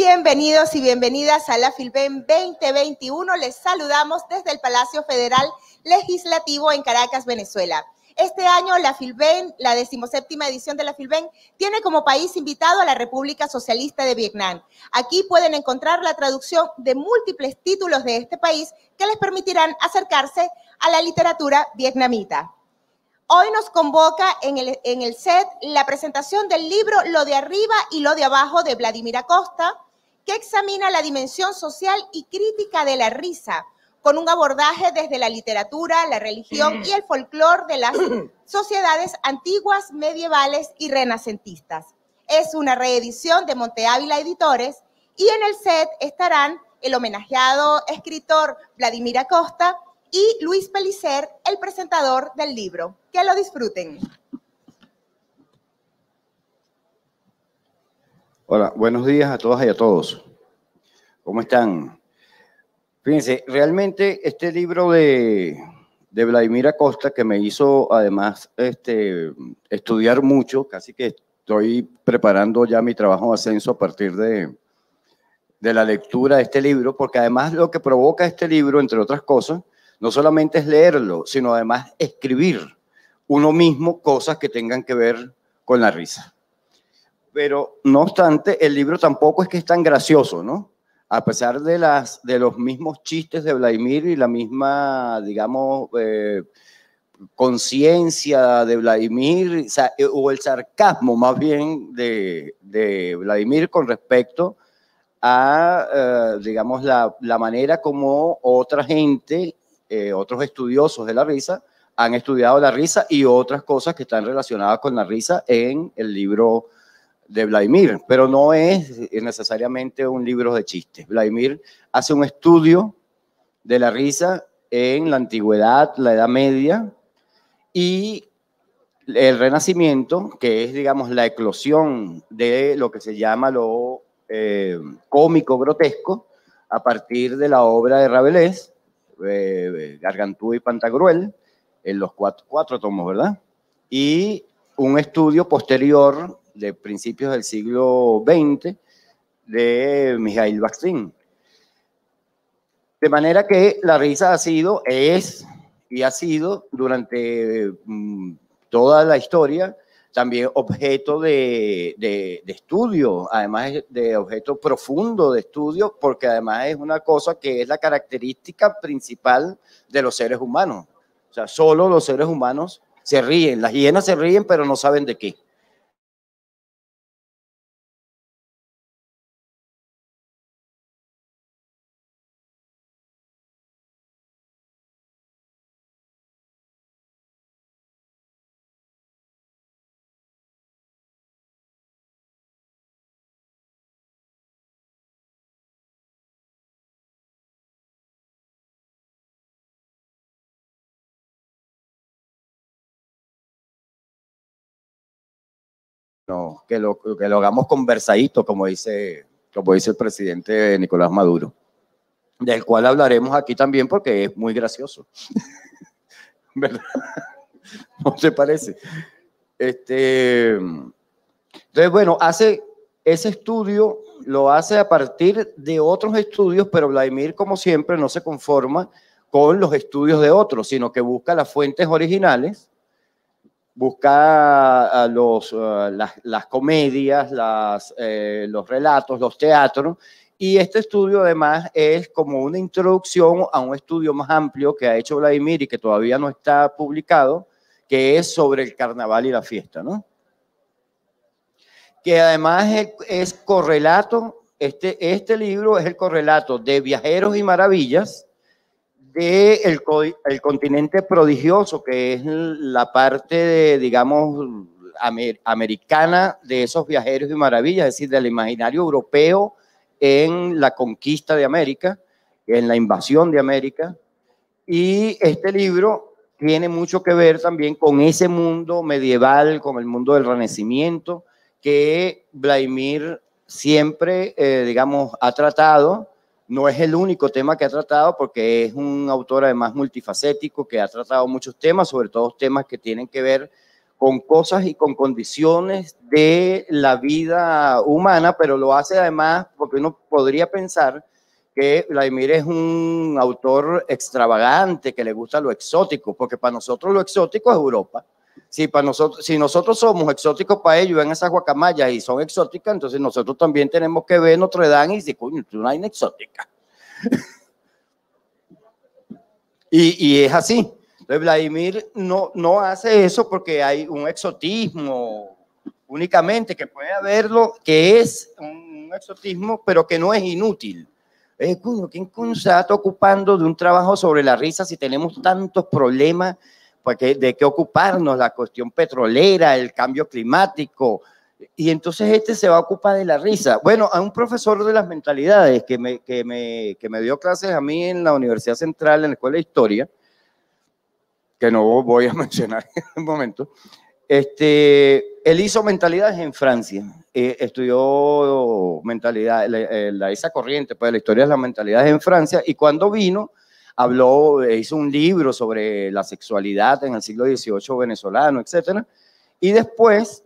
Bienvenidos y bienvenidas a la Filben 2021. Les saludamos desde el Palacio Federal Legislativo en Caracas, Venezuela. Este año la Filben, la 17ª edición de la Filben, tiene como país invitado a la República Socialista de Vietnam. Aquí pueden encontrar la traducción de múltiples títulos de este país que les permitirán acercarse a la literatura vietnamita. Hoy nos convoca en el set la presentación del libro Lo de arriba y lo de abajo de Vladimir Acosta, que examina la dimensión social y crítica de la risa, con un abordaje desde la literatura, la religión y el folclore de las sociedades antiguas, medievales y renacentistas. Es una reedición de Monte Ávila Editores y en el set estarán el homenajeado escritor Vladimir Acosta y Luis Pellicer, el presentador del libro. Que lo disfruten. Hola, buenos días a todas y a todos. ¿Cómo están? Fíjense, realmente este libro de Vladimir Acosta, que me hizo además estudiar mucho, casi que estoy preparando ya mi trabajo de ascenso a partir de la lectura de este libro, porque además lo que provoca este libro, entre otras cosas, no solamente es leerlo, sino además escribir uno mismo cosas que tengan que ver con la risa. Pero, no obstante, el libro tampoco es que es tan gracioso, ¿no? A pesar de los mismos chistes de Vladimir y la misma, digamos, conciencia de Vladimir, o el sarcasmo más bien de Vladimir con respecto a, digamos, la manera como otra gente, otros estudiosos de la risa, han estudiado la risa y otras cosas que están relacionadas con la risa en el libro de Vladimir, pero no es necesariamente un libro de chistes. Vladimir hace un estudio de la risa en la antigüedad, la Edad Media y el Renacimiento, que es, digamos, la eclosión de lo que se llama lo cómico grotesco a partir de la obra de Rabelais, Gargantúa y Pantagruel, en los cuatro tomos, ¿verdad? Y un estudio posterior de principios del siglo XX de Mikhail Bakhtin. De manera que la risa ha sido, es y ha sido durante toda la historia también objeto de estudio, además de objeto profundo de estudio, porque además es una cosa que es la característica principal de los seres humanos. O sea, solo los seres humanos se ríen, las hienas se ríen, pero no saben de qué. No, que lo hagamos conversadito, como dice el presidente Nicolás Maduro, del cual hablaremos aquí también porque es muy gracioso. ¿Verdad? ¿No te parece? Entonces, bueno, hace ese estudio, lo hace a partir de otros estudios, pero Vladimir, como siempre, no se conforma con los estudios de otros, sino que busca las fuentes originales, busca las comedias, los relatos, los teatros, y este estudio además es como una introducción a un estudio más amplio que ha hecho Vladimir y que todavía no está publicado, que es sobre el carnaval y la fiesta, ¿no? Que además es correlato, este libro es el correlato de Viajeros y Maravillas, del continente prodigioso, que es la parte, digamos, americana de esos viajeros y maravillas, es decir, del imaginario europeo en la conquista de América, en la invasión de América. Y este libro tiene mucho que ver también con ese mundo medieval, con el mundo del Renacimiento, que Vladimir siempre, digamos, ha tratado. No es el único tema que ha tratado, porque es un autor además multifacético, que ha tratado muchos temas, sobre todo temas que tienen que ver con cosas y con condiciones de la vida humana, pero lo hace además porque uno podría pensar que Vladimir es un autor extravagante, que le gusta lo exótico, porque para nosotros lo exótico es Europa. Si nosotros somos exóticos para ellos, ven esas guacamayas y son exóticas, entonces nosotros también tenemos que ver Notre Dame y decir, coño, tú no hay una exótica. y es así. Entonces Vladimir no hace eso porque hay un exotismo únicamente, que puede haberlo, que es un exotismo, pero que no es inútil. Coño, ¿quién se está ocupando de un trabajo sobre la risa si tenemos tantos problemas de qué ocuparnos? La cuestión petrolera, el cambio climático. Y entonces este se va a ocupar de la risa. Bueno, a un profesor de las mentalidades que me dio clases a mí en la Universidad Central, en la Escuela de Historia, que no voy a mencionar en un momento, él hizo mentalidades en Francia, estudió mentalidad, esa corriente, pues la historia de las mentalidades en Francia, y cuando vino, hizo un libro sobre la sexualidad en el siglo XVIII venezolano, etcétera, y después,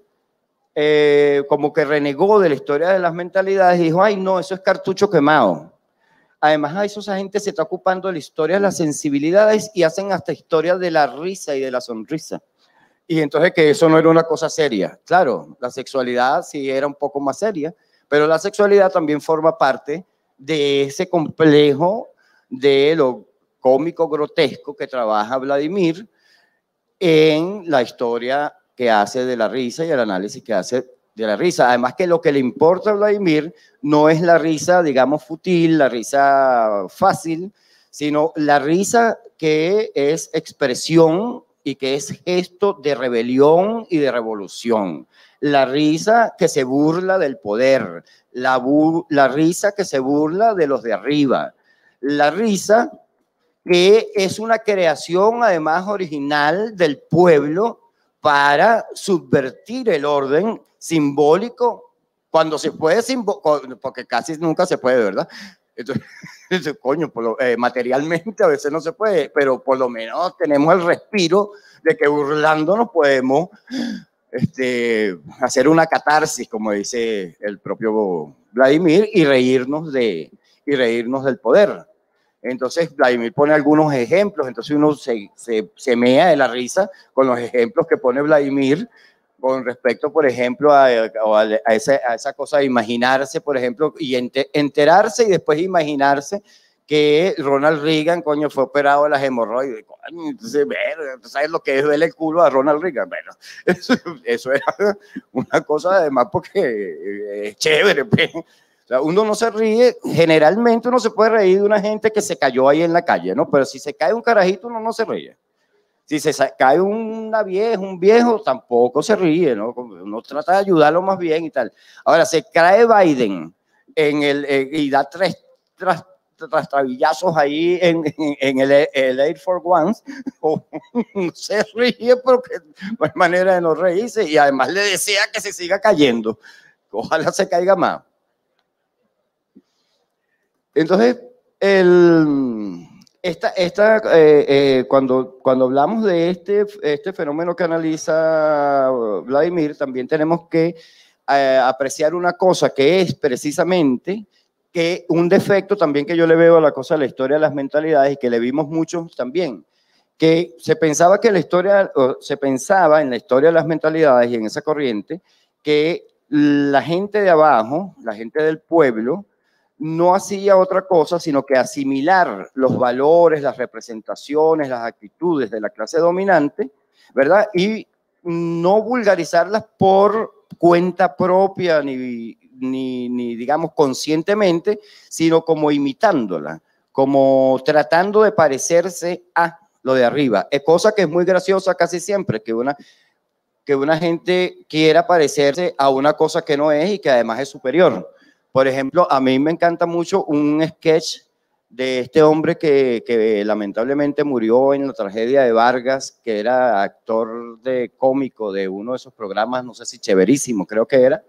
como que renegó de la historia de las mentalidades y dijo, ay no, eso es cartucho quemado. Además, esa gente se está ocupando de la historia de las sensibilidades y hacen hasta historias de la risa y de la sonrisa. Y entonces que eso no era una cosa seria. Claro, la sexualidad sí era un poco más seria, pero la sexualidad también forma parte de ese complejo de lo cómico grotesco que trabaja Vladimir en la historia que hace de la risa y el análisis que hace de la risa. Además que lo que le importa a Vladimir no es la risa, digamos, fútil, la risa fácil, sino la risa que es expresión y que es gesto de rebelión y de revolución. La risa que se burla del poder, la risa que se burla de los de arriba, la risa que es una creación además original del pueblo para subvertir el orden simbólico, cuando se puede, porque casi nunca se puede, ¿verdad? Entonces, coño, materialmente a veces no se puede, pero por lo menos tenemos el respiro de que burlándonos podemos hacer una catarsis, como dice el propio Vladimir, y reírnos del poder. Entonces Vladimir pone algunos ejemplos, entonces uno se mea de la risa con los ejemplos que pone Vladimir con respecto, por ejemplo, a esa cosa de imaginarse, por ejemplo, y enterarse y después imaginarse que Ronald Reagan, coño, fue operado de las hemorroides. Coño, entonces, ¿tú sabes lo que es verle el culo a Ronald Reagan? Bueno, eso era una cosa además porque es chévere, pues. O sea, uno no se ríe, generalmente uno se puede reír de una gente que se cayó ahí en la calle, ¿no? Pero si se cae un carajito, uno no se ríe. Si se cae un viejo, tampoco se ríe, ¿no? Uno trata de ayudarlo más bien y tal. Ahora, se cae Biden y da tres trastabillazos ahí en el Air Force One, no se ríe porque no hay manera de no reírse, y además le desea que se siga cayendo. Ojalá se caiga más. Entonces, cuando hablamos de este fenómeno que analiza Vladimir, también tenemos que apreciar una cosa, que es precisamente que un defecto también que yo le veo a la cosa de la historia de las mentalidades, y que le vimos muchos también, que se pensaba en la historia de las mentalidades y en esa corriente, que la gente de abajo, la gente del pueblo, no hacía otra cosa sino que asimilar los valores, las representaciones, las actitudes de la clase dominante, ¿verdad? Y no vulgarizarlas por cuenta propia ni digamos conscientemente, sino como imitándola, como tratando de parecerse a lo de arriba. Es cosa que es muy graciosa casi siempre, que una gente quiera parecerse a una cosa que no es y que además es superior. Por ejemplo, a mí me encanta mucho un sketch de este hombre que lamentablemente murió en la tragedia de Vargas, que era actor cómico de uno de esos programas, no sé si Chéverísimo, creo que era.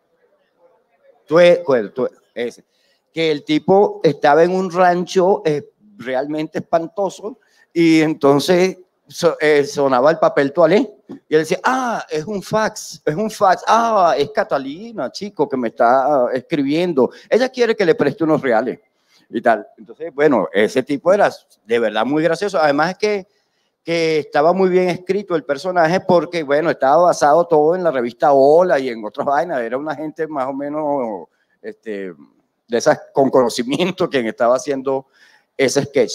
Ese. Que el tipo estaba en un rancho realmente espantoso, y entonces sonaba el papel toalé. Y él decía, ah, es un fax, ah, es Catalina, chico, que me está escribiendo, ella quiere que le preste unos reales y tal. Entonces, bueno, ese tipo era de verdad muy gracioso, además que estaba muy bien escrito el personaje porque, bueno, estaba basado todo en la revista Hola y en otras vainas, era una gente más o menos de esas con conocimiento quien estaba haciendo ese sketch.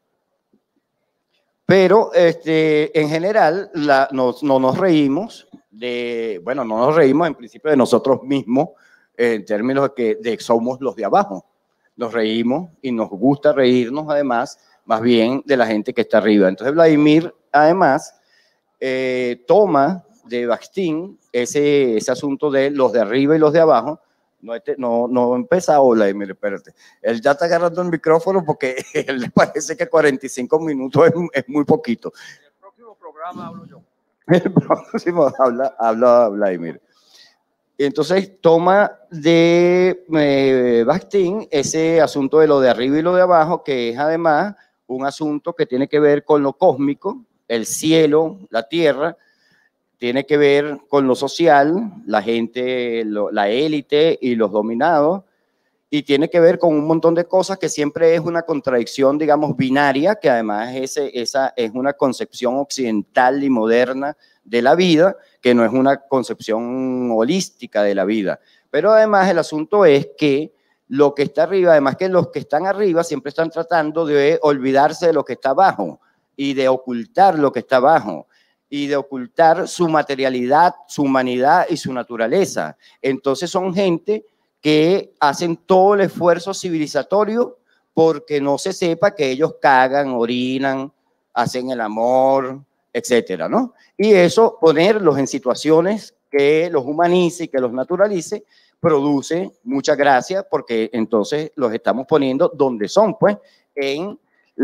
Pero en general no nos reímos bueno, no nos reímos en principio de nosotros mismos en términos de que somos los de abajo. Nos reímos y nos gusta reírnos además más bien de la gente que está arriba. Entonces Vladimir además toma de Bakhtin ese asunto de los de arriba y los de abajo. No empieza Vladimir, espérate. Él ya está agarrando el micrófono porque él le parece que 45 minutos es muy poquito. En el próximo programa hablo yo. El próximo habla Vladimir. Entonces toma de Bakhtin ese asunto de lo de arriba y lo de abajo, que es además un asunto que tiene que ver con lo cósmico, el cielo, la tierra, tiene que ver con lo social, la gente, la élite y los dominados, y tiene que ver con un montón de cosas que siempre es una contradicción, digamos, binaria, que además esa es una concepción occidental y moderna de la vida, que no es una concepción holística de la vida. Pero además el asunto es que lo que está arriba, además que los que están arriba siempre están tratando de olvidarse de lo que está abajo y de ocultar lo que está abajo y de ocultar su materialidad, su humanidad y su naturaleza. Entonces son gente que hacen todo el esfuerzo civilizatorio porque no se sepa que ellos cagan, orinan, hacen el amor, etcétera, ¿no? Y eso, ponerlos en situaciones que los humanice y que los naturalice, produce mucha gracia porque entonces los estamos poniendo donde son, pues, en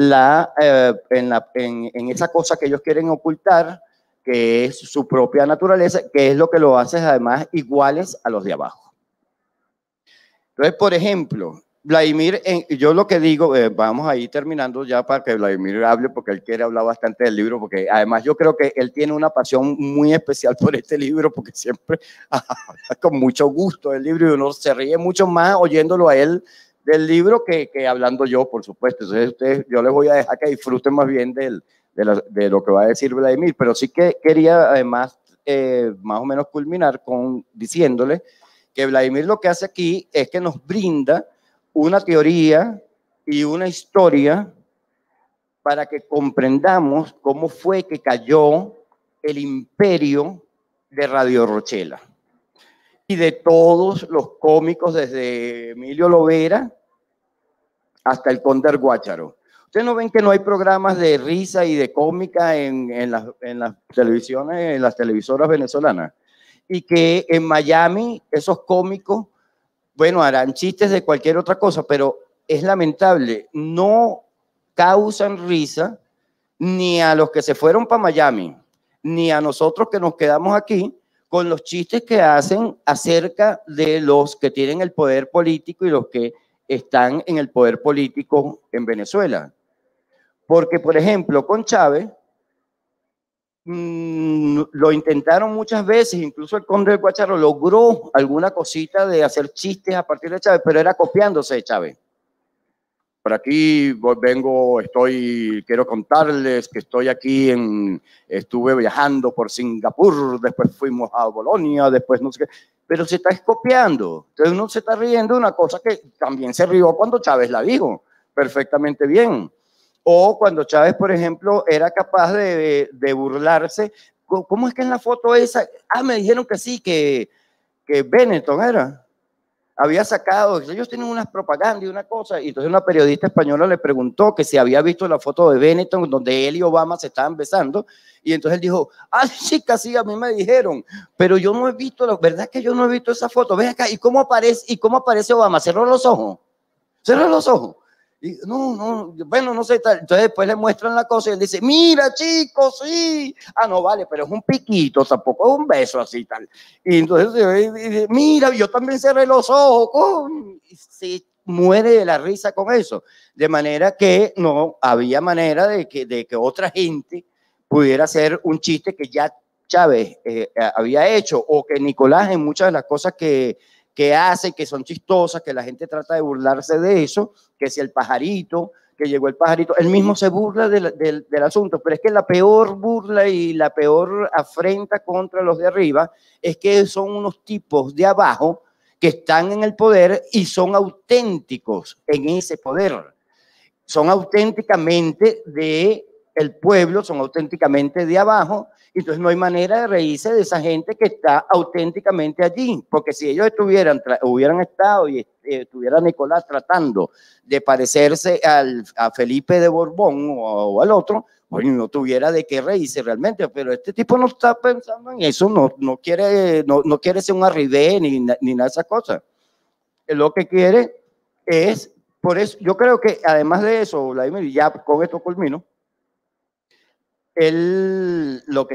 esa cosa que ellos quieren ocultar, que es su propia naturaleza, que es lo que lo hace además iguales a los de abajo. Entonces, por ejemplo, Vladimir, yo lo que digo, vamos a ir terminando ya para que Vladimir hable, porque él quiere hablar bastante del libro, porque además yo creo que él tiene una pasión muy especial por este libro, porque siempre habla con mucho gusto del libro y uno se ríe mucho más oyéndolo a él del libro que hablando yo, por supuesto. Entonces, yo les voy a dejar que disfruten más bien de lo que va a decir Vladimir, pero sí que quería además más o menos culminar diciéndole que Vladimir lo que hace aquí es que nos brinda una teoría y una historia para que comprendamos cómo fue que cayó el imperio de Radio Rochela y de todos los cómicos desde Emilio Lovera hasta el Conde del Guácharo. ¿Ustedes no ven que no hay programas de risa y de cómica en las televisiones, en las televisoras venezolanas? Y que en Miami esos cómicos, bueno, harán chistes de cualquier otra cosa, pero es lamentable, no causan risa ni a los que se fueron para Miami, ni a nosotros que nos quedamos aquí con los chistes que hacen acerca de los que tienen el poder político y los que están en el poder político en Venezuela. Porque, por ejemplo, con Chávez, lo intentaron muchas veces, incluso el Conde del Guácharo logró alguna cosita de hacer chistes a partir de Chávez, pero era copiándose de Chávez. Por aquí quiero contarles que estoy aquí estuve viajando por Singapur, después fuimos a Bolonia, después no sé qué, pero se está copiando. Entonces uno se está riendo de una cosa que también se rió cuando Chávez la dijo perfectamente bien. O cuando Chávez, por ejemplo, era capaz de burlarse. ¿Cómo es que en la foto esa? Me dijeron que sí, que Benetton había sacado, ellos tienen unas propagandas y una cosa, y entonces una periodista española le preguntó que si había visto la foto de Benetton donde él y Obama se estaban besando, y entonces él dijo, chica, sí, a mí me dijeron, pero yo no he visto, la verdad es que yo no he visto esa foto, ven acá, ¿y cómo aparece Obama? ¿Cerró los ojos? ¿Cerró los ojos? Y, no, bueno, no sé, tal. Entonces después le muestran la cosa y él dice, mira, chicos, sí. No, vale, pero es un piquito, tampoco es un beso así, tal. Y entonces dice, mira, yo también cerré los ojos. Y se muere de la risa con eso. De manera que no había manera de que otra gente pudiera hacer un chiste que ya Chávez había hecho, o que Nicolás en muchas de las cosas que hace, que son chistosas, que la gente trata de burlarse de eso, que si el pajarito, que llegó el pajarito, él mismo se burla del asunto, pero es que la peor burla y la peor afrenta contra los de arriba es que son unos tipos de abajo que están en el poder y son auténticos en ese poder. Son auténticamente del pueblo, son auténticamente de abajo, entonces no hay manera de reírse de esa gente que está auténticamente allí, porque si ellos hubieran estado y estuviera Nicolás tratando de parecerse a Felipe de Borbón o al otro, pues no tuviera de qué reírse realmente, pero este tipo no está pensando en eso, no quiere ser un arribé ni nada de esas cosas. Lo que quiere es, por eso, yo creo que además de eso, Vladimir, ya con esto culmino, lo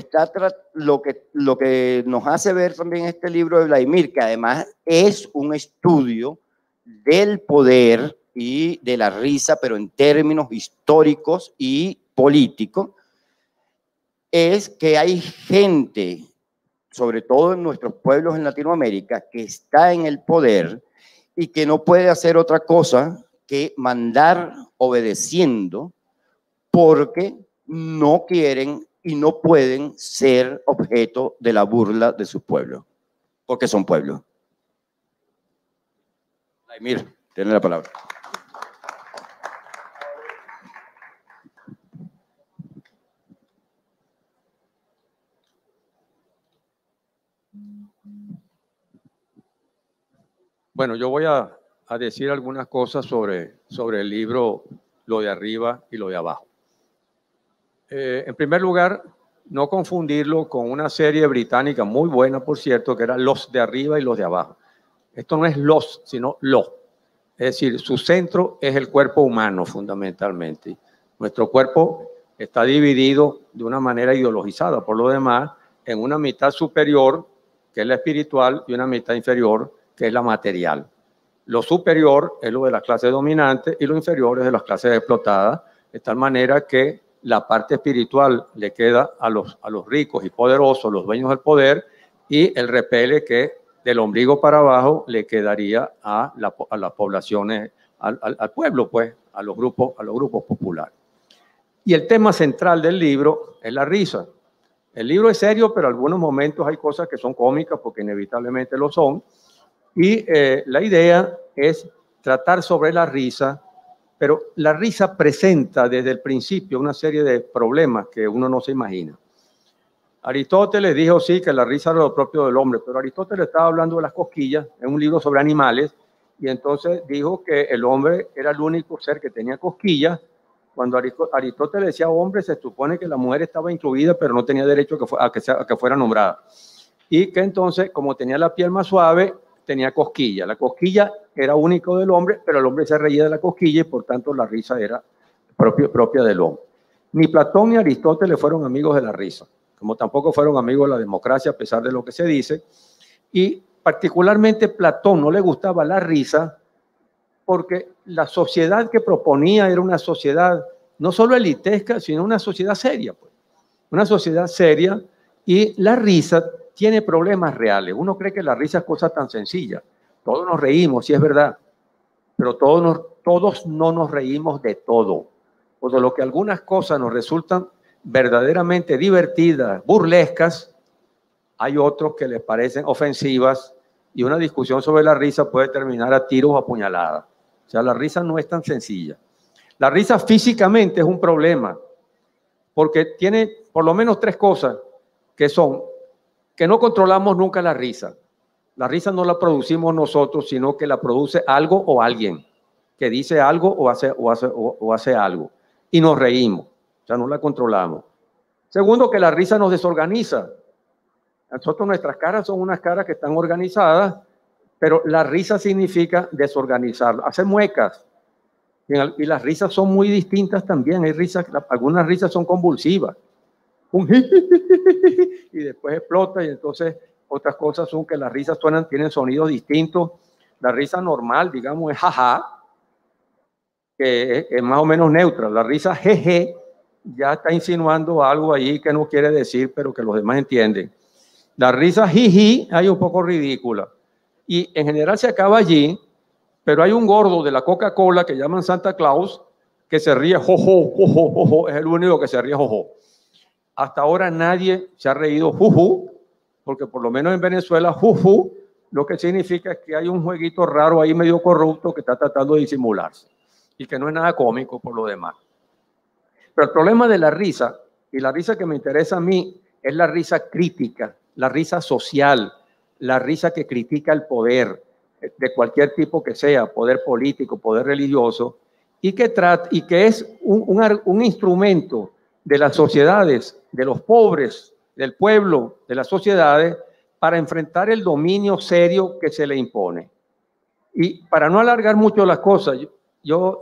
que nos hace ver también este libro de Vladimir, que además es un estudio del poder y de la risa, pero en términos históricos y políticos, es que hay gente, sobre todo en nuestros pueblos en Latinoamérica, que está en el poder y que no puede hacer otra cosa que mandar obedeciendo, porque no quieren y no pueden ser objeto de la burla de sus pueblos, porque son pueblos. Vladimir, tiene la palabra. Bueno, yo voy a decir algunas cosas sobre el libro Lo de arriba y lo de abajo. En primer lugar, no confundirlo con una serie británica muy buena, por cierto, que era Los de arriba y los de abajo. Esto no es los, sino lo. Es decir, su centro es el cuerpo humano, fundamentalmente. Nuestro cuerpo está dividido de una manera ideologizada, por lo demás, en una mitad superior, que es la espiritual, y una mitad inferior, que es la material. Lo superior es lo de las clases dominantes y lo inferior es de las clases explotadas, de tal manera que la parte espiritual le queda a los ricos y poderosos, los dueños del poder, y el repele que del ombligo para abajo le quedaría a las poblaciones, al pueblo, pues, a los grupos populares. Y el tema central del libro es la risa. El libro es serio, pero en algunos momentos hay cosas que son cómicas, porque inevitablemente lo son, y la idea es tratar sobre la risa, pero la risa presenta desde el principio una serie de problemas que uno no se imagina. Aristóteles dijo, sí, que la risa era lo propio del hombre, pero Aristóteles estaba hablando de las cosquillas en un libro sobre animales, y entonces dijo que el hombre era el único ser que tenía cosquillas. Cuando Aristóteles decía hombre, se supone que la mujer estaba incluida, pero no tenía derecho a que fuera nombrada. Y que entonces, como tenía la piel más suave, tenía cosquilla. La cosquilla era único del hombre, pero el hombre se reía de la cosquilla y por tanto la risa era propia del hombre. Ni Platón ni Aristóteles fueron amigos de la risa, como tampoco fueron amigos de la democracia, a pesar de lo que se dice. Y particularmente Platón no le gustaba la risa porque la sociedad que proponía era una sociedad no solo elitesca, sino una sociedad seria, pues. Una sociedad seria, y la risa tiene problemas reales. Uno cree que la risa es cosa tan sencilla. Todos nos reímos, sí es verdad, pero todos no nos reímos de todo. Por lo que algunas cosas nos resultan verdaderamente divertidas, burlescas, hay otros que les parecen ofensivas, y una discusión sobre la risa puede terminar a tiros o a puñaladas. O sea, la risa no es tan sencilla. La risa físicamente es un problema, porque tiene por lo menos tres cosas, que son que no controlamos nunca la risa. La risa no la producimos nosotros, sino que la produce algo o alguien que dice algo o hace algo, y nos reímos. O sea, no la controlamos. Segundo, que la risa nos desorganiza. Nosotros, nuestras caras son unas caras que están organizadas, pero la risa significa desorganizarlo, hacer muecas. Y las risas son muy distintas también. Hay risas, algunas risas son convulsivas. Y después explota, y entonces otras cosas son que las risas tienen sonidos distintos. La risa normal, digamos, es jaja, que es más o menos neutra. La risa jeje ya está insinuando algo ahí que no quiere decir, pero que los demás entienden. La risa jiji hay un poco ridícula y en general se acaba allí, pero hay un gordo de la Coca-Cola que llaman Santa Claus que se ríe jojo, jojo, jojo, es el único que se ríe jojo. Hasta ahora nadie se ha reído juju, porque por lo menos en Venezuela juju lo que significa es que hay un jueguito raro ahí medio corrupto que está tratando de disimularse y que no es nada cómico por lo demás. Pero el problema de la risa, y la risa que me interesa a mí, es la risa crítica, la risa social, la risa que critica el poder, de cualquier tipo que sea, poder político, poder religioso, y que es un instrumento de las sociedades, de los pobres, del pueblo, de las sociedades, para enfrentar el dominio serio que se le impone. Y para no alargar mucho las cosas, yo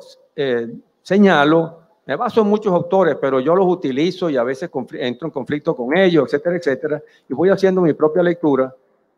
señalo, me baso en muchos autores, pero yo los utilizo y a veces entro en conflicto con ellos, etcétera, etcétera, y voy haciendo mi propia lectura.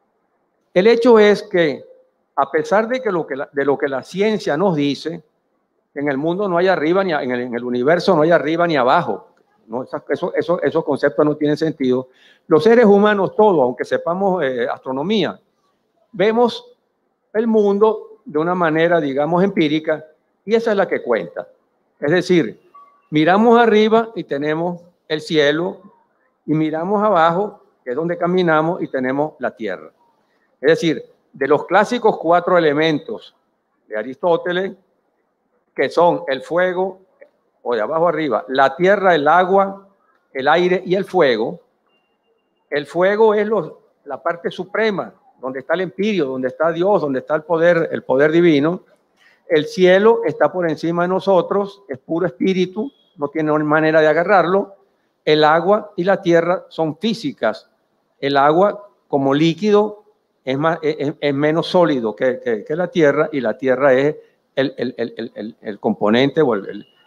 El hecho es que, a pesar de lo que la ciencia nos dice, en el mundo no hay arriba, en el universo no hay arriba ni abajo, ¿no? Esos conceptos no tienen sentido. Los seres humanos todos, aunque sepamos astronomía, vemos el mundo de una manera, digamos, empírica, y esa es la que cuenta. Es decir, miramos arriba y tenemos el cielo, y miramos abajo, que es donde caminamos, y tenemos la tierra. Es decir, de los clásicos 4 elementos de Aristóteles, que son el fuego, o de abajo arriba, la tierra, el agua, el aire y el fuego es la parte suprema, donde está el empirio, donde está Dios, donde está el poder divino. El cielo está por encima de nosotros, es puro espíritu, no tiene manera de agarrarlo. El agua y la tierra son físicas. El agua, como líquido, es menos sólido que la tierra, y la tierra es el componente o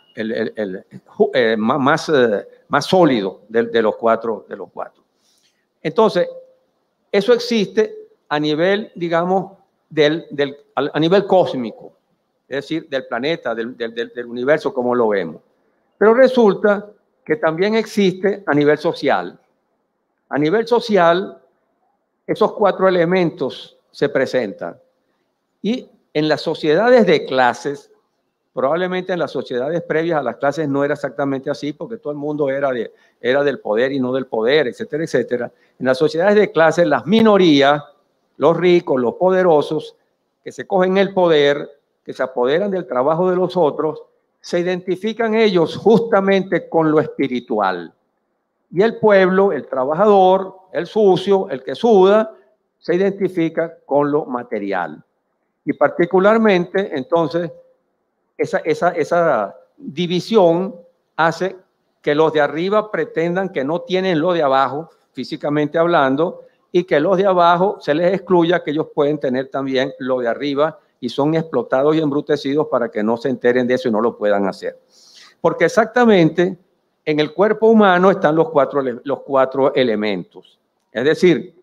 más sólido de los cuatro. Entonces, eso existe a nivel, digamos, a nivel cósmico, es decir, del planeta, del universo como lo vemos. Pero resulta que también existe a nivel social. A nivel social, esos 4 elementos se presentan. Y en las sociedades de clases, probablemente en las sociedades previas a las clases no era exactamente así, porque todo el mundo era del poder y no del poder, etcétera, etcétera. En las sociedades de clases, las minorías, los ricos, los poderosos, que se cogen el poder, que se apoderan del trabajo de los otros, se identifican ellos justamente con lo espiritual. Y el pueblo, el trabajador, el sucio, el que suda, se identifica con lo material. Y particularmente, entonces, esa división hace que los de arriba pretendan que no tienen lo de abajo, físicamente hablando, y que los de abajo se les excluya que ellos pueden tener también lo de arriba, y son explotados y embrutecidos para que no se enteren de eso y no lo puedan hacer. Porque exactamente en el cuerpo humano están los cuatro elementos. Es decir,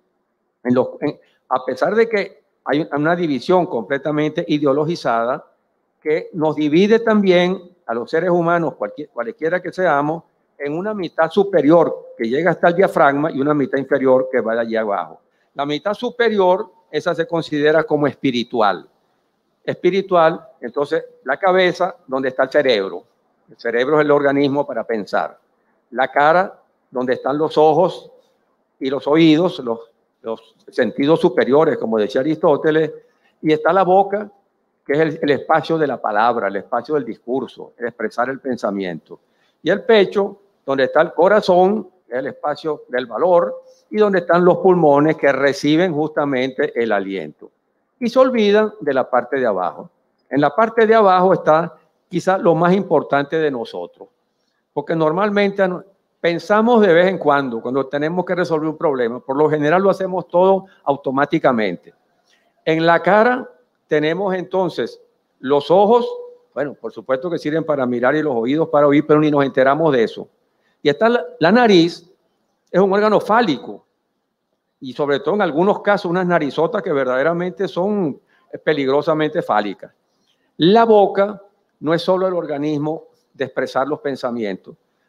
a pesar de que hay una división completamente ideologizada que nos divide también a los seres humanos, cualquiera que seamos, en una mitad superior que llega hasta el diafragma y una mitad inferior que va de allí abajo. La mitad superior, esa se considera como espiritual. Espiritual, entonces, la cabeza, donde está el cerebro. El cerebro es el organismo para pensar. La cara, donde están los ojos y los oídos, los sentidos superiores, como decía Aristóteles, y está la boca, que es el espacio de la palabra, el espacio del discurso, el expresar el pensamiento. Y el pecho, donde está el corazón, el espacio del valor, y donde están los pulmones que reciben justamente el aliento. Y se olvidan de la parte de abajo. En la parte de abajo está quizá lo más importante de nosotros, porque normalmente pensamos de vez en cuando tenemos que resolver un problema. Por lo general lo hacemos todo automáticamente. En la cara tenemos entonces los ojos, bueno, por supuesto que sirven para mirar, y los oídos para oír, pero ni nos enteramos de eso. Y está la nariz, es un órgano fálico, y sobre todo en algunos casos unas narizotas que verdaderamente son peligrosamente fálicas. La boca no es solo el organismo de expresar los pensamientos.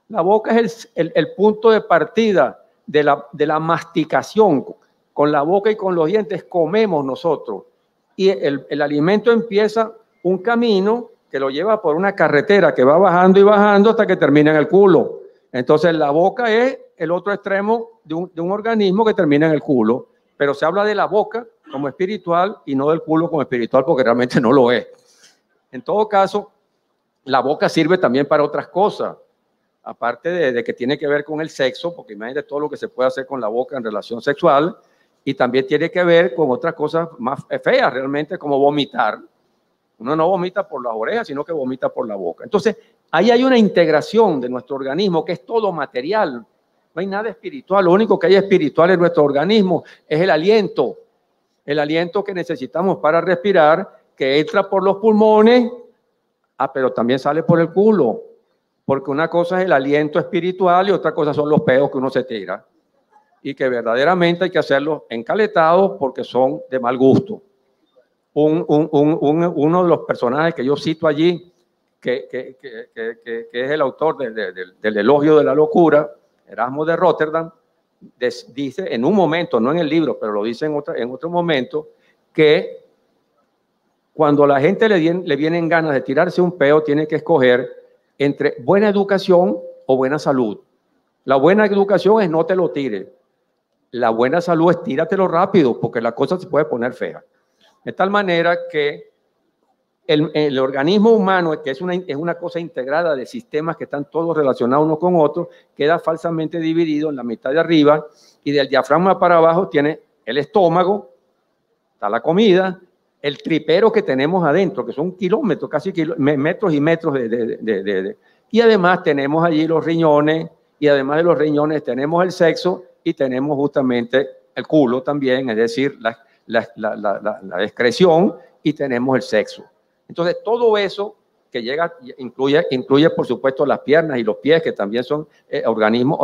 La boca es el punto de partida de la masticación. Con la boca y con los dientes comemos nosotros. Y el alimento empieza un camino que lo lleva por una carretera que va bajando y bajando hasta que termina en el culo. Entonces la boca es el otro extremo de un organismo que termina en el culo. Pero se habla de la boca como espiritual y no del culo como espiritual porque realmente no lo es. En todo caso, la boca sirve también para otras cosas. Aparte de que tiene que ver con el sexo, porque imagínate todo lo que se puede hacer con la boca en relación sexual, y también tiene que ver con otras cosas más feas realmente, como vomitar. Uno no vomita por las orejas, sino que vomita por la boca. Entonces, ahí hay una integración de nuestro organismo que es todo material. No hay nada espiritual. Lo único que hay espiritual en nuestro organismo es el aliento que necesitamos para respirar, que entra por los pulmones, pero también sale por el culo. Porque una cosa es el aliento espiritual y otra cosa son los peos que uno se tira. Y que verdaderamente hay que hacerlos encaletados porque son de mal gusto. Uno de los personajes que yo cito allí, que es el autor del Elogio de la Locura, Erasmo de Rotterdam, dice en un momento, no en el libro, pero lo dice en otro momento, que cuando a la gente le vienen ganas de tirarse un peo, tiene que escoger entre buena educación o buena salud. La buena educación es no te lo tires. La buena salud es tíratelo rápido porque la cosa se puede poner fea. De tal manera que el organismo humano, que es una cosa integrada de sistemas que están todos relacionados uno con otro, queda falsamente dividido en la mitad de arriba y del diafragma para abajo tiene el estómago, está la comida, el tripero que tenemos adentro, que son kilómetros, casi metros y metros y además tenemos allí los riñones, y además de los riñones tenemos el sexo y tenemos justamente el culo también, es decir, la excreción, y tenemos el sexo. Entonces, todo eso que llega incluye, por supuesto, las piernas y los pies, que también son organismos,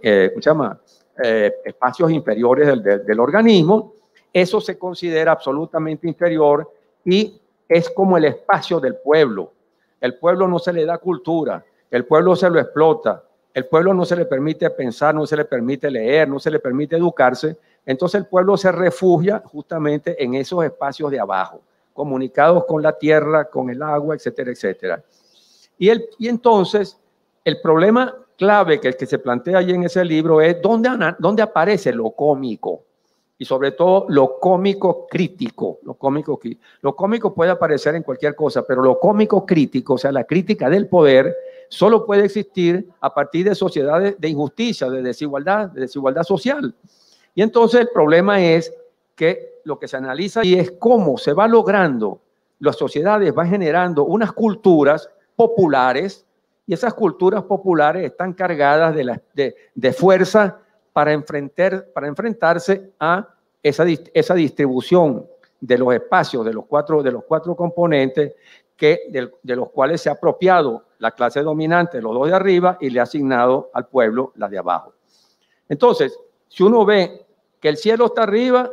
espacios inferiores del organismo. Eso se considera absolutamente inferior y es como el espacio del pueblo. El pueblo no se le da cultura, el pueblo se lo explota, el pueblo no se le permite pensar, no se le permite leer, no se le permite educarse. Entonces el pueblo se refugia justamente en esos espacios de abajo, comunicados con la tierra, con el agua, etcétera, etcétera. Y entonces el problema clave que se plantea allí en ese libro es ¿dónde aparece lo cómico? Y sobre todo lo cómico crítico. Lo cómico puede aparecer en cualquier cosa, pero lo cómico crítico, o sea, la crítica del poder, solo puede existir a partir de sociedades de injusticia, de desigualdad social. Y entonces el problema es que lo que se analiza y es cómo se va logrando, las sociedades van generando unas culturas populares, y esas culturas populares están cargadas de fuerza para enfrentarse a esa distribución de los espacios, de los cuatro componentes de los cuales se ha apropiado la clase dominante, los dos de arriba, y le ha asignado al pueblo las de abajo. Entonces, si uno ve que el cielo está arriba,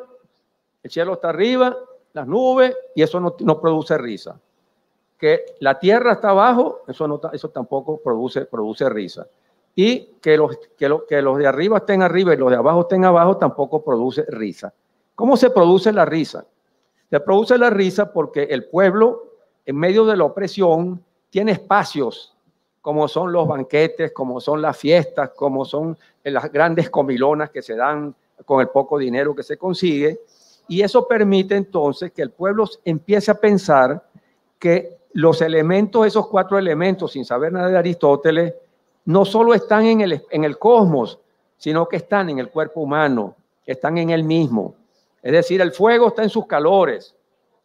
las nubes, y eso no produce risa. Que la tierra está abajo, eso tampoco produce risa. Y que los de arriba estén arriba y los de abajo estén abajo tampoco produce risa. ¿Cómo se produce la risa? Se produce la risa porque el pueblo, en medio de la opresión, tiene espacios, como son los banquetes, como son las fiestas, como son las grandes comilonas que se dan con el poco dinero que se consigue, y eso permite entonces que el pueblo empiece a pensar que los elementos, esos cuatro elementos, sin saber nada de Aristóteles, no solo están en el cosmos, sino que están en el cuerpo humano, están en él mismo. Es decir, el fuego está en sus calores,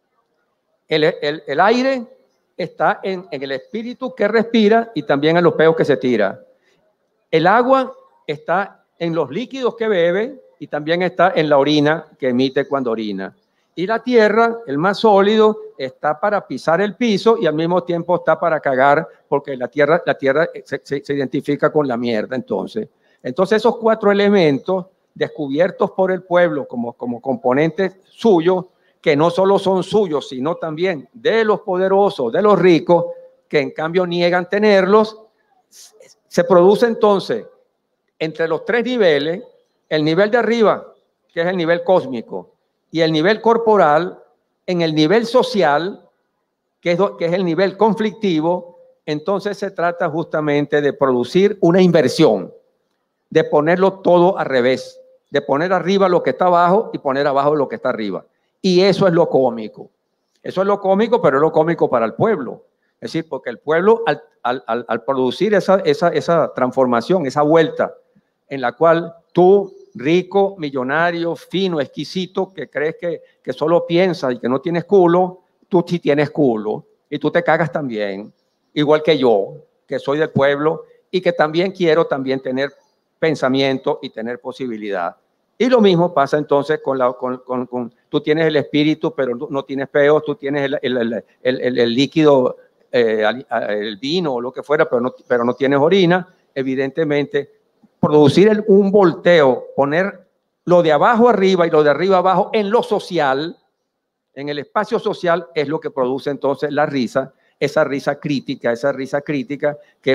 el aire está en el espíritu que respira y también en los peos que se tira. El agua está en los líquidos que bebe y también está en la orina que emite cuando orina. Y la tierra, el más sólido, está para pisar el piso y al mismo tiempo está para cagar, porque la tierra se identifica con la mierda. Entonces esos cuatro elementos descubiertos por el pueblo como componentes suyos, que no solo son suyos, sino también de los poderosos, de los ricos, que en cambio niegan tenerlos, Se produce entonces entre los tres niveles, el nivel de arriba, que es el nivel cósmico, y el nivel corporal. En el nivel social, que es el nivel conflictivo, entonces se trata justamente de producir una inversión, de ponerlo todo al revés, de poner arriba lo que está abajo y poner abajo lo que está arriba. Y eso es lo cómico. Eso es lo cómico, pero es lo cómico para el pueblo. Es decir, porque el pueblo al producir esa transformación, esa vuelta en la cual tú, rico, millonario, fino, exquisito, que crees que solo piensas y que no tienes culo, tú sí tienes culo y tú te cagas también, igual que yo, que soy del pueblo y que también quiero tener pensamiento y tener posibilidad. Y lo mismo pasa entonces tú tienes el espíritu, pero no tienes peos, tú tienes el líquido, el vino o lo que fuera, pero no tienes orina. Evidentemente, producir un volteo, poner lo de abajo arriba y lo de arriba abajo en lo social, en el espacio social, es lo que produce entonces la risa, esa risa crítica que es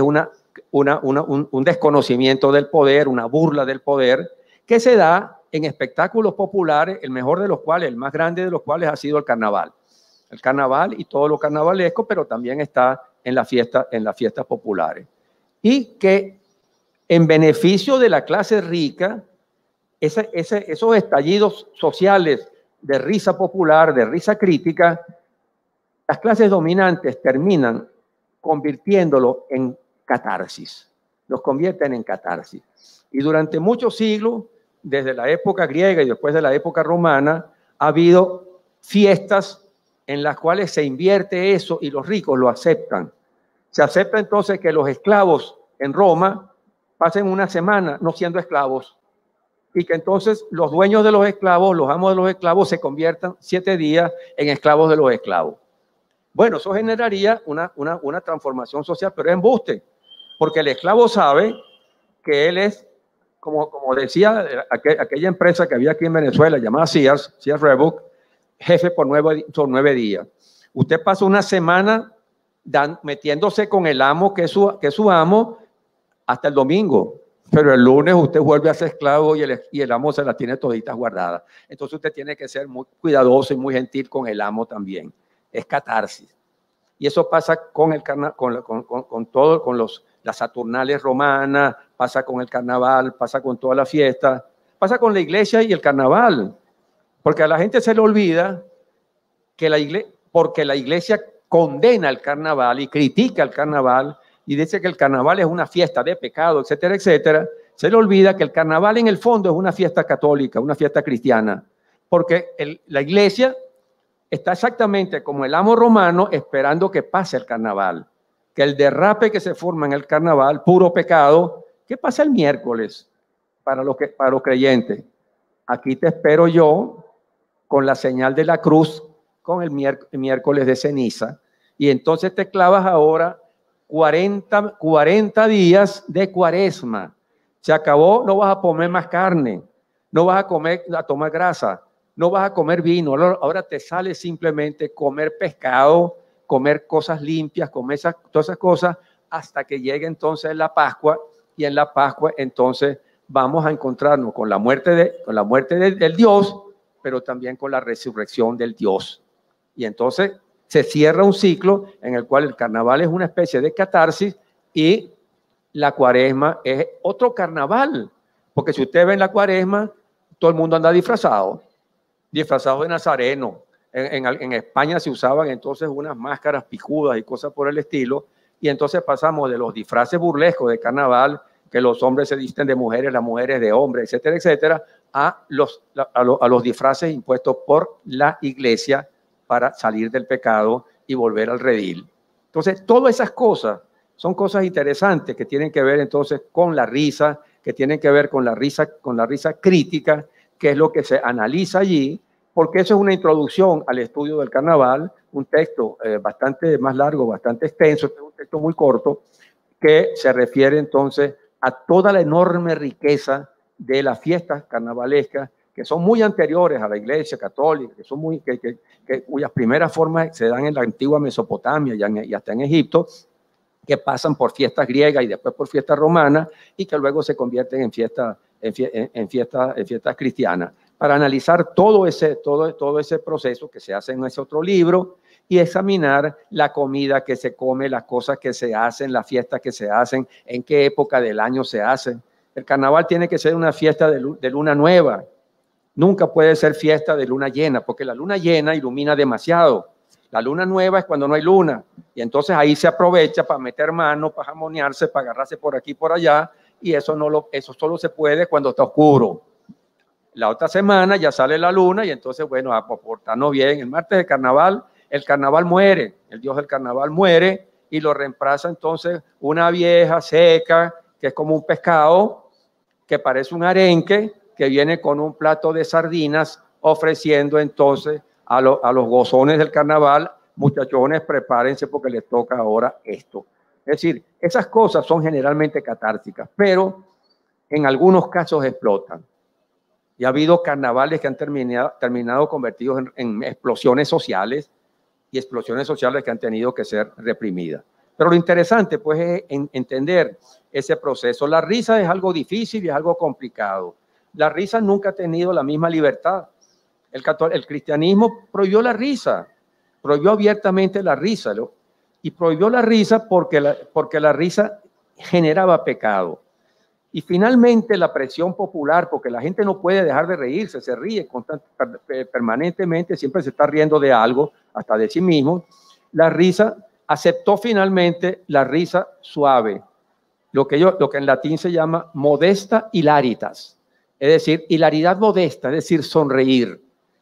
un desconocimiento del poder, una burla del poder, que se da en espectáculos populares, el mejor de los cuales, el más grande de los cuales ha sido el carnaval. El carnaval y todo lo carnavalesco, pero también está en las fiestas populares. Y que en beneficio de la clase rica, esos estallidos sociales de risa popular, de risa crítica, las clases dominantes terminan convirtiéndolo en catarsis, los convierten en catarsis. Y durante muchos siglos, desde la época griega y después de la época romana, ha habido fiestas en las cuales se invierte eso y los ricos lo aceptan. Se acepta entonces que los esclavos en Roma pasen una semana no siendo esclavos y que entonces los dueños de los esclavos, los amos de los esclavos, se conviertan 7 días en esclavos de los esclavos. Bueno, eso generaría una transformación social, pero es embuste, porque el esclavo sabe que él es, como decía aquella empresa que había aquí en Venezuela, llamada Sears Roebuck, jefe por 9 días. Usted pasa una semana metiéndose con el amo que es su amo hasta el domingo, pero el lunes usted vuelve a ser esclavo y el amo se las tiene toditas guardadas. Entonces usted tiene que ser muy cuidadoso y muy gentil con el amo también. Es catarsis. Y eso pasa con las Saturnales romanas, pasa con el carnaval, pasa con toda la fiesta, pasa con la iglesia y el carnaval. Porque a la gente se le olvida que porque la iglesia condena el carnaval y critica el carnaval y dice que el carnaval es una fiesta de pecado, etcétera, etcétera. Se le olvida que el carnaval en el fondo es una fiesta católica, una fiesta cristiana. Porque la iglesia está exactamente como el amo romano esperando que pase el carnaval. Que el derrape que se forma en el carnaval, puro pecado, ¿qué pasa el miércoles para los creyentes? Aquí te espero yo con la señal de la cruz, con el miércoles de ceniza, y entonces te clavas ahora 40 días de cuaresma. Se acabó, no vas a comer más carne, no vas a tomar grasa, no vas a comer vino, ahora te sale simplemente comer pescado, comer cosas limpias, comer todas esas cosas, hasta que llegue entonces la Pascua, y en la Pascua entonces vamos a encontrarnos con la muerte del Dios, pero también con la resurrección del Dios. Y entonces se cierra un ciclo en el cual el carnaval es una especie de catarsis y la cuaresma es otro carnaval. Porque si usted ve en la cuaresma, todo el mundo anda disfrazado de nazareno. En España se usaban entonces unas máscaras picudas y cosas por el estilo. Y entonces pasamos de los disfraces burlescos de carnaval, que los hombres se visten de mujeres, las mujeres de hombres, etcétera, etcétera, a los disfraces impuestos por la iglesia para salir del pecado y volver al redil. Entonces, todas esas cosas son cosas interesantes que tienen que ver entonces con la risa, que tienen que ver con la risa crítica, que es lo que se analiza allí, porque eso es una introducción al estudio del carnaval, un texto bastante más largo, bastante extenso, es un texto muy corto, que se refiere entonces a toda la enorme riqueza de las fiestas carnavalescas, que son muy anteriores a la Iglesia Católica, que son cuyas primeras formas se dan en la antigua Mesopotamia y hasta en Egipto, que pasan por fiestas griegas y después por fiestas romanas y que luego se convierten en fiestas cristianas. Para analizar todo ese proceso que se hace en ese otro libro y examinar la comida que se come, las cosas que se hacen, las fiestas que se hacen, en qué época del año se hacen. El carnaval tiene que ser una fiesta de luna nueva. Nunca puede ser fiesta de luna llena, porque la luna llena ilumina demasiado. La luna nueva es cuando no hay luna, y entonces ahí se aprovecha para meter mano, para jamonearse, para agarrarse por aquí y por allá, y eso solo se puede cuando está oscuro. La otra semana ya sale la luna, y entonces, bueno, a portarnos bien. El martes de carnaval, el carnaval muere, el dios del carnaval muere, y lo reemplaza entonces una vieja seca, que es como un pescado, que parece un arenque, que viene con un plato de sardinas, ofreciendo entonces a los gozones del carnaval: muchachones, prepárense porque les toca ahora esto. Es decir, esas cosas son generalmente catárticas, pero en algunos casos explotan. Y ha habido carnavales que han terminado convertidos en explosiones sociales, y explosiones sociales que han tenido que ser reprimidas. Pero lo interesante, pues, es entender ese proceso. La risa es algo difícil y es algo complicado. La risa nunca ha tenido la misma libertad. El cristianismo prohibió la risa, prohibió abiertamente la risa, ¿no? Y prohibió la risa porque la risa generaba pecado. Y finalmente la presión popular, porque la gente no puede dejar de reírse, se ríe permanentemente, siempre se está riendo de algo, hasta de sí mismo. La risa aceptó finalmente la risa suave, lo que en latín se llama modesta hilaritas, es decir, hilaridad modesta, es decir, sonreír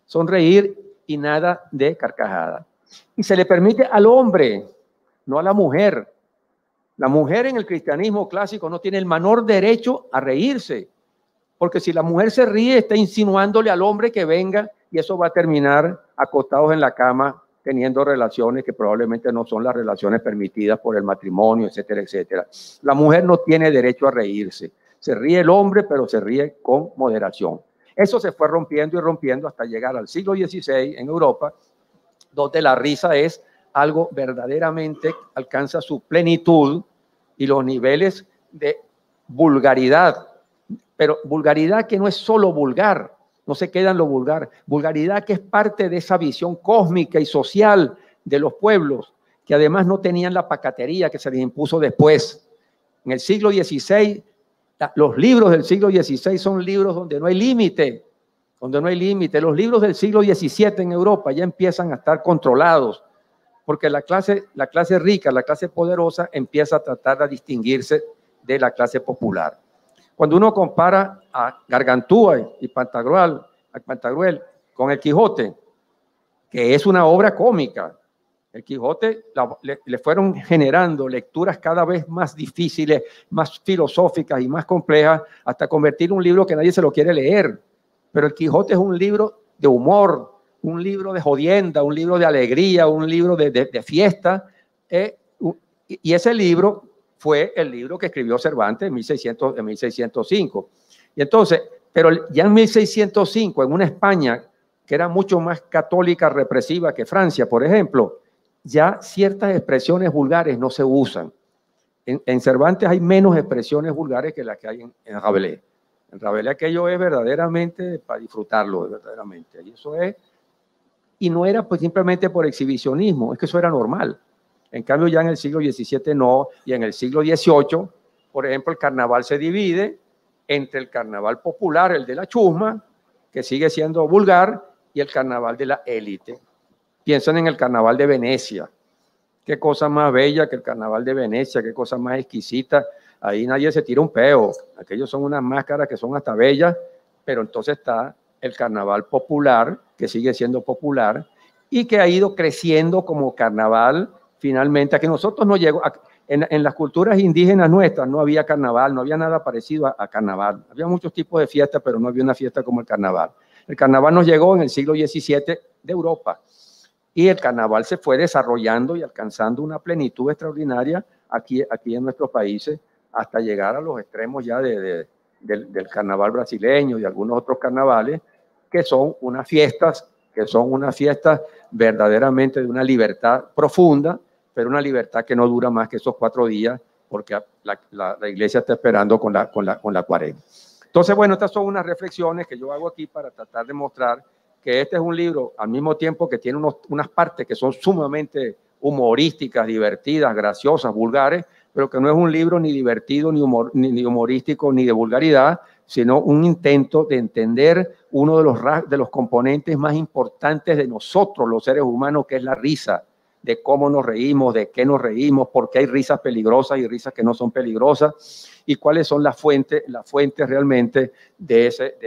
y nada de carcajada. Y se le permite al hombre, no a la mujer. La mujer en el cristianismo clásico no tiene el menor derecho a reírse, porque si la mujer se ríe, está insinuándole al hombre que venga, y eso va a terminar acostados en la cama teniendo relaciones que probablemente no son las relaciones permitidas por el matrimonio, etcétera, etcétera. La mujer no tiene derecho a reírse. Se ríe el hombre, pero se ríe con moderación. Eso se fue rompiendo y rompiendo hasta llegar al siglo XVI en Europa, donde la risa es algo verdaderamente alcanza su plenitud y los niveles de vulgaridad, pero vulgaridad que no es solo vulgar, no se queda en lo vulgar, vulgaridad que es parte de esa visión cósmica y social de los pueblos, que además no tenían la pacatería que se les impuso después. En el siglo XVI, los libros del siglo XVI son libros donde no hay límite, Los libros del siglo XVII en Europa ya empiezan a estar controlados, porque la clase rica, la clase poderosa, empieza a tratar de distinguirse de la clase popular. Cuando uno compara a Gargantúa y Pantagruel con el Quijote, que es una obra cómica, el Quijote le fueron generando lecturas cada vez más difíciles, más filosóficas y más complejas, hasta convertir un libro que nadie se lo quiere leer. Pero el Quijote es un libro de humor, un libro de jodienda, un libro de alegría, un libro de fiesta. Y ese libro fue el libro que escribió Cervantes en 1605. Y entonces, pero ya en 1605, en una España que era mucho más católica, represiva que Francia, por ejemplo, ya ciertas expresiones vulgares no se usan. En Cervantes hay menos expresiones vulgares que las que hay en Rabelais. En Rabelais aquello es verdaderamente para disfrutarlo, verdaderamente. Y eso es, y no era pues simplemente por exhibicionismo, es que eso era normal. En cambio ya en el siglo XVII no, y en el siglo XVIII, por ejemplo, el carnaval se divide entre el carnaval popular, el de la chusma, que sigue siendo vulgar, y el carnaval de la élite. Piensan en el carnaval de Venecia. Qué cosa más bella que el carnaval de Venecia, qué cosa más exquisita. Ahí nadie se tira un peo. Aquellos son unas máscaras que son hasta bellas, pero entonces está el carnaval popular, que sigue siendo popular, y que ha ido creciendo como carnaval finalmente. A que nosotros no llegó, en las culturas indígenas nuestras no había carnaval, no había nada parecido a carnaval. Había muchos tipos de fiestas, pero no había una fiesta como el carnaval. El carnaval nos llegó en el siglo XVII de Europa. Y el carnaval se fue desarrollando y alcanzando una plenitud extraordinaria aquí en nuestros países, hasta llegar a los extremos ya del carnaval brasileño y algunos otros carnavales, que son unas fiestas verdaderamente de una libertad profunda, pero una libertad que no dura más que esos 4 días, porque la iglesia está esperando con la cuaresma. Entonces, bueno, estas son unas reflexiones que yo hago aquí para tratar de mostrar que este es un libro, al mismo tiempo que tiene unas partes que son sumamente humorísticas, divertidas, graciosas, vulgares, pero que no es un libro ni divertido, ni humorístico, ni de vulgaridad, sino un intento de entender uno de los componentes más importantes de nosotros, los seres humanos, que es la risa, de cómo nos reímos, de qué nos reímos, por qué hay risas peligrosas y risas que no son peligrosas, y cuáles son las fuentes realmente de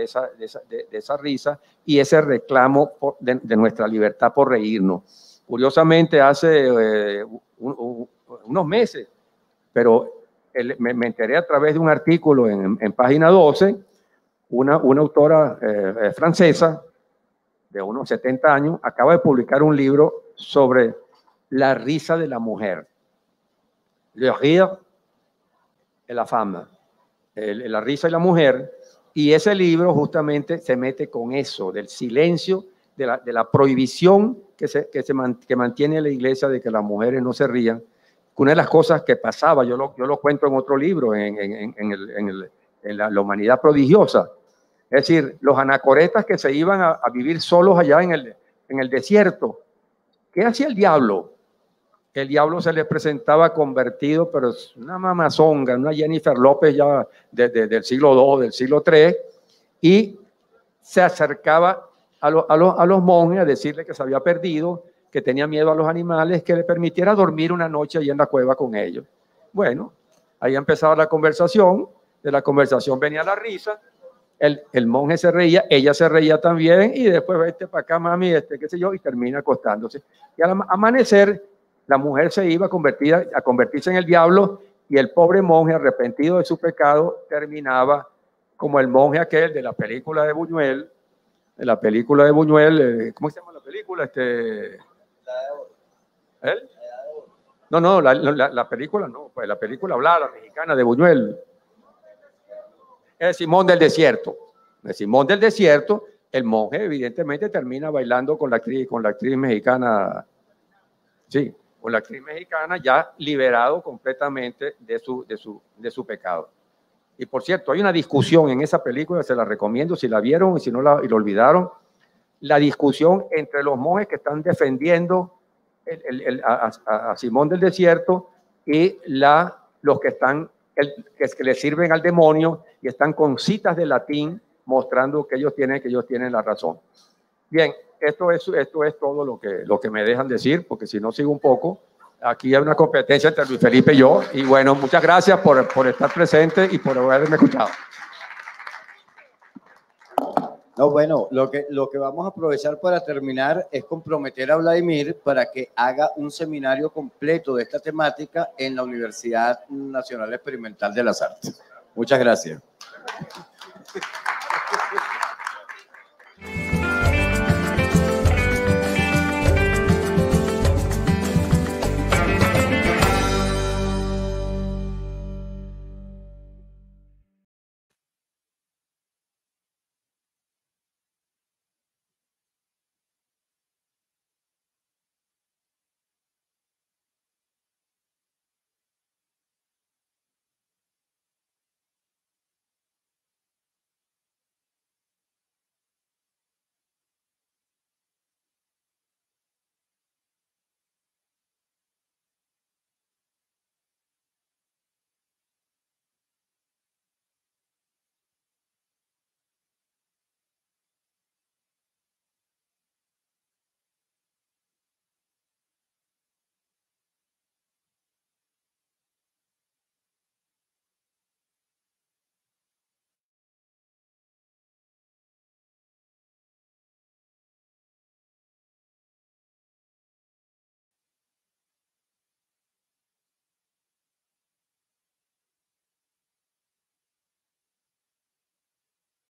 esa risa y ese reclamo de nuestra libertad por reírnos. Curiosamente, hace unos meses, pero me enteré a través de un artículo en Página 12, una autora francesa de unos 70 años acaba de publicar un libro sobre la risa de la mujer. Le rire de la femme. La risa de la mujer. Y ese libro justamente se mete con eso, del silencio, de la prohibición que mantiene la iglesia de que las mujeres no se rían. Una de las cosas que pasaba, yo lo cuento en otro libro, en la humanidad prodigiosa. Es decir, los anacoretas que se iban a vivir solos allá en el desierto. ¿Qué hacía el diablo? El diablo se le presentaba convertido, pero es una mamazonga, una Jennifer López ya del siglo II, del siglo III, y se acercaba a los monjes a decirle que se había perdido, que tenía miedo a los animales, que le permitiera dormir una noche allí en la cueva con ellos. Bueno, ahí empezaba la conversación, de la conversación venía la risa, el monje se reía, ella se reía también, y después vete para acá, mami, qué sé yo, y termina acostándose. Y al amanecer, la mujer se iba a convertirse en el diablo, y el pobre monje, arrepentido de su pecado, terminaba como el monje aquel de la película de Buñuel, ¿cómo se llama la película? ¿Él? No, la película no, pues la película hablada, mexicana de Buñuel. El Simón del Desierto. El Simón del Desierto, el monje evidentemente termina bailando con la actriz mexicana, sí, con la actriz mexicana, ya liberado completamente de su pecado. Y por cierto, hay una discusión en esa película, se la recomiendo si la vieron y si no y lo olvidaron, la discusión entre los monjes que están defendiendo a Simón del Desierto y los que están que le sirven al demonio y están con citas de latín mostrando que ellos tienen la razón. Bien, esto es todo lo que me dejan decir, porque si no sigo un poco, aquí hay una competencia entre Luis Felipe y yo, y bueno, muchas gracias por estar presente y por haberme escuchado. No, bueno, lo que vamos a aprovechar para terminar es comprometer a Vladimir para que haga un seminario completo de esta temática en la Universidad Nacional Experimental de las Artes. Muchas gracias.